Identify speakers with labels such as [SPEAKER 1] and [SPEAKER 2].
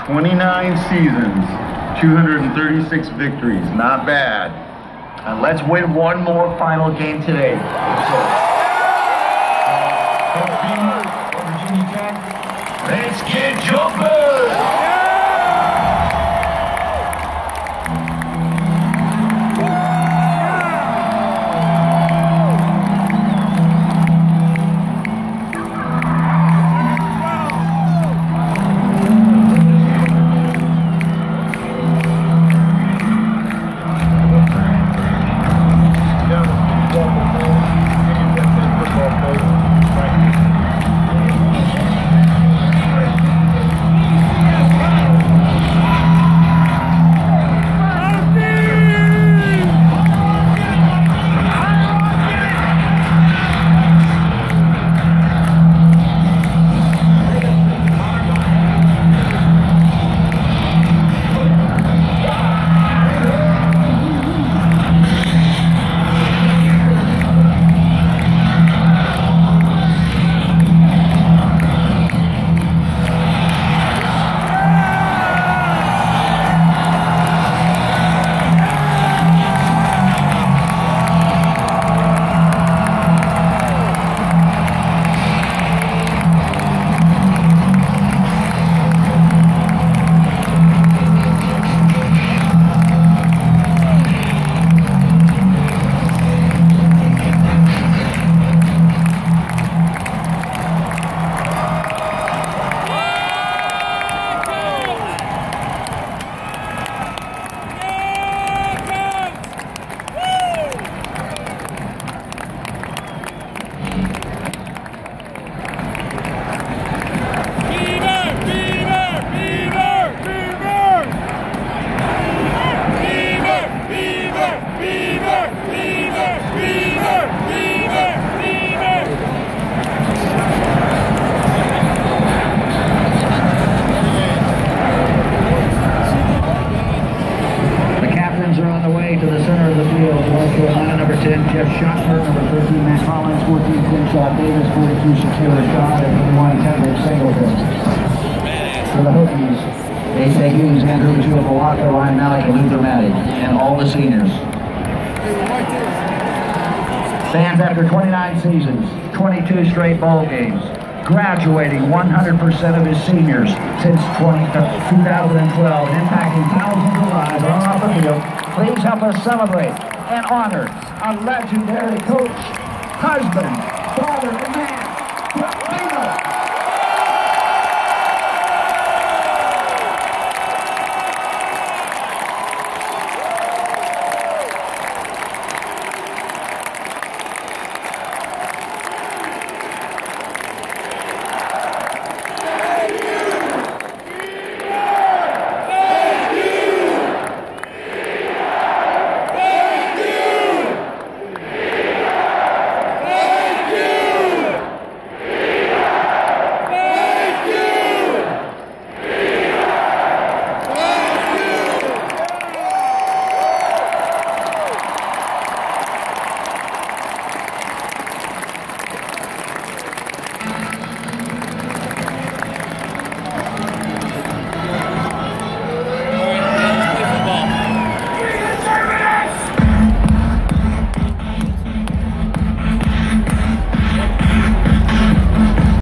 [SPEAKER 1] 29 seasons, 236 victories. Not bad.
[SPEAKER 2] And let's win one more final game today. Virginia Tech, let's get jumping!
[SPEAKER 3] Are on the way to the center of the field. North Carolina, number 10, Jeff Schottner, number 13, Matt Collins, 14, Tim Shaw Davis, 42, Shakira Rashad, and 21, Kendrick Singleton. For the Hokies, A.J. Hughes, Andrew Mitchell, Walker, Ryan Malik, and Luther Matty, and all the seniors. Stands after 29 seasons, 22 straight bowl games, graduating 100% of his seniors since 2012, impacting thousands of lives on and off the field. Please help us celebrate and honor a legendary coach, husband, father, and man.